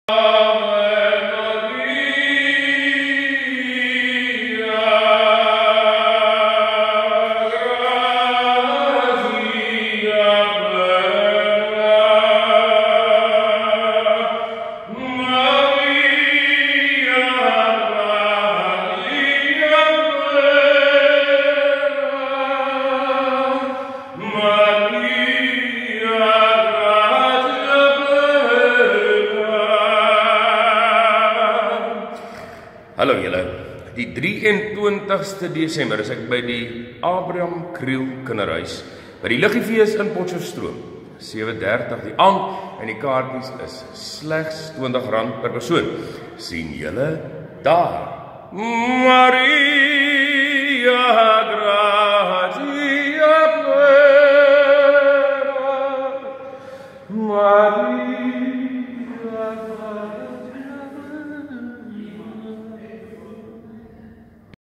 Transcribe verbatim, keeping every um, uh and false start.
Hallo julle, die drieëntwintigste Desember is ek by die Abraham Kriel kinderhuis by die Liggefees in Potchefstroom. sewe dertig die aand en die kaartjies is slegs twintig rand per persoon. Sien julle daar? Maria gratia plena, Maria